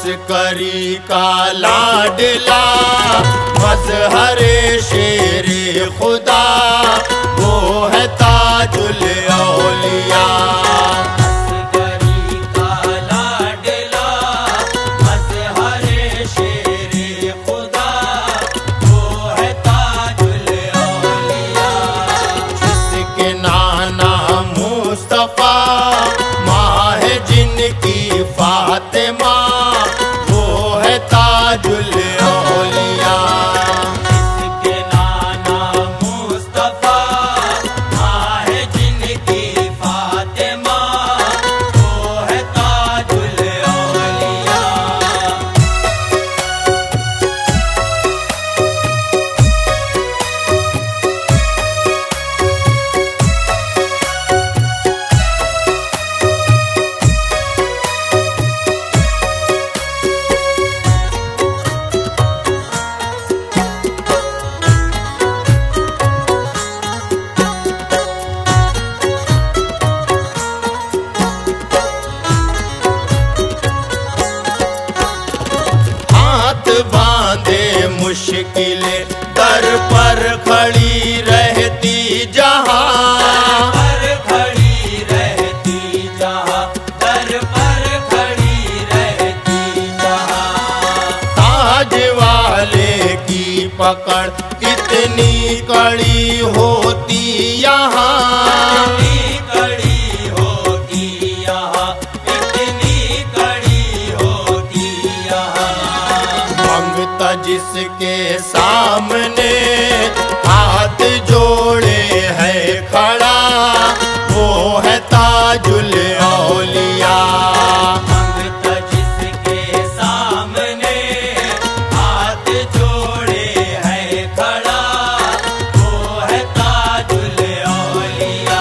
अस्करी का लाडला मजहरे शेरे खुदा, वो है ताजुल औलिया। अस्करी का लाडला मजहरे शेरे खुदा, वो है ताजुल औलिया। जिसके नाना मुस्तफा माँ है जिनकी फातिमा, वो है ताजुल औलिया। जिसके नाना मुस्तफा माँ है जिनकी फातिमा, वो है ताजुल औलिया। हाथ बांधे मुश्किलें दर पर खड़ी रहती जहां, पर खड़ी रहती जहां, दर पर खड़ी रहती जहां। ताज वाले की पकड़ कितनी कड़ी होती यहाँ, इतनी कड़ी होती यहाँ, इतनी कड़ी होती यहाँ। मंगता जिसके सामने हाथ जोड़े है खड़ा, वो है ताजुल औलिया। मंगता जिसके सामने हाथ जोड़े है खड़ा, वो है ताजुल औलिया।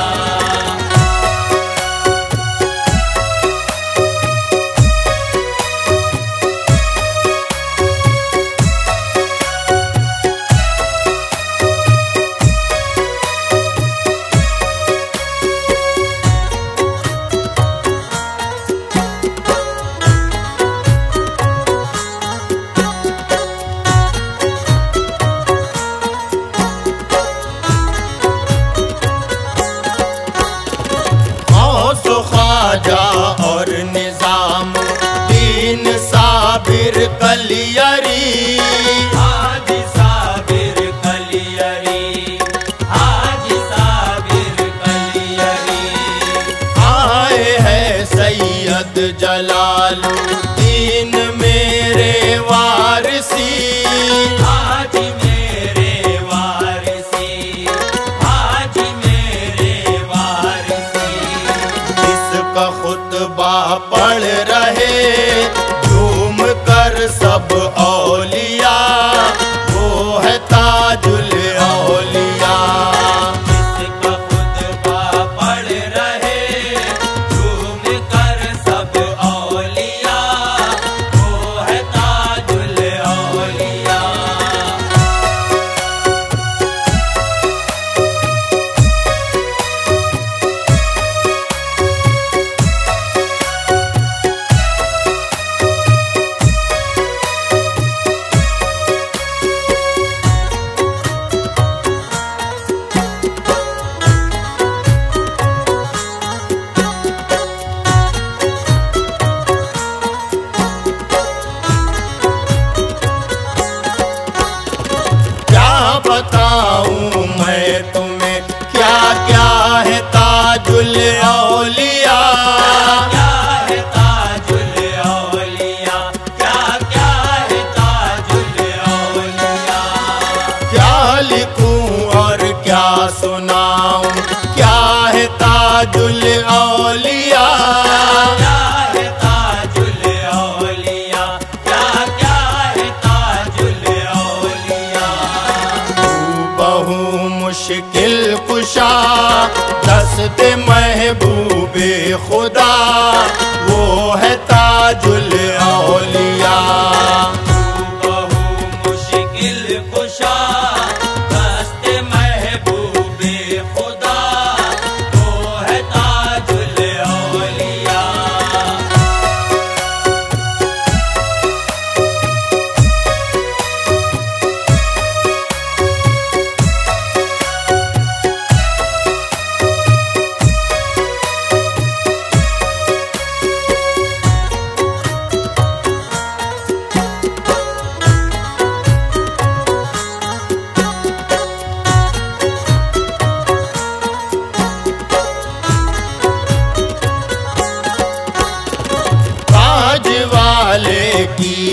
गौस ख्वाजा और निजाम दीन साबिर कलियरी, हाजी साबिर कलियरी, हाजी साबिर कलियरी। आए हैं सैयद जलालुद्दीन मेरे वारसी, हाजी मेरे वारिसी, हाजी मेरे वारिसी। इसका खुतबा पढ़ रहे झूम कर सब औलिया, वो है ताजुल औलिया। इसका खुतबा पढ़ रहे झूम कर सब औलिया, वो है ताजुल औलिया।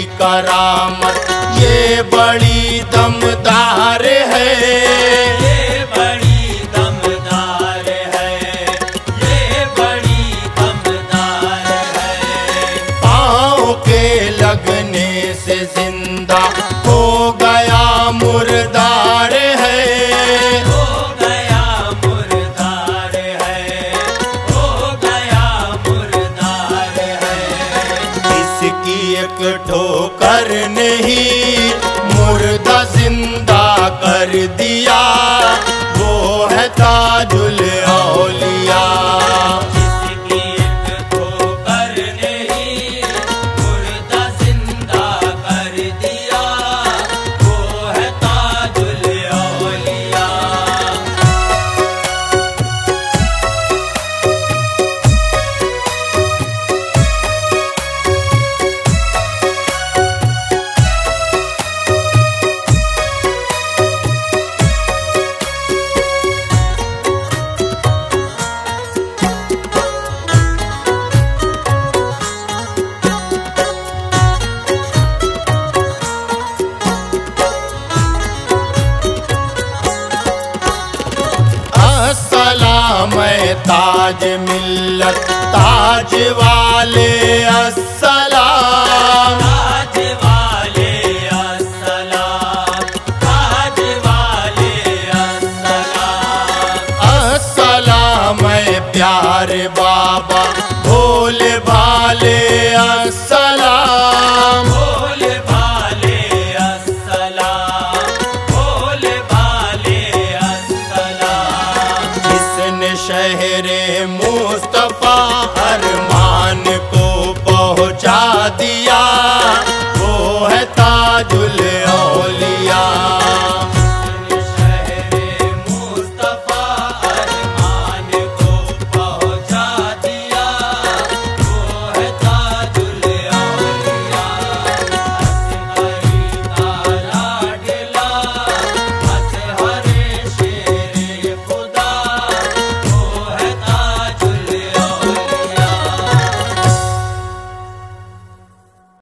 करामत ये बड़ी दमदार है, ये बड़ी दमदार है, ये बड़ी दमदार है। पाँव के लगने से जिंदा हो गया मुर्दार है, हो गया मुर्दार है, हो गया मुर्दार है। इसकी एक ठोकर नहीं मुर्दा जिंदा कर दिया, वो है ताजुल औलिया। जिसकी एक ठोकर ने ही मुर्दा जिंदा कर दिया, वो है ताजुल औलिया। अस्सलाम ताज मिल्लत ताज वाले अस्सलाम, ताज वाले अस्सलाम, ताज वाले अस्सलाम। अस्सलाम प्यारे बाबा भोले भाले अस्सलाम, भोले भाले अस्सलाम, भोले भाले अस्सलाम। जिसने शहरे मुस्तफा अरमान को पहुंचा दिया, वो है ताजुल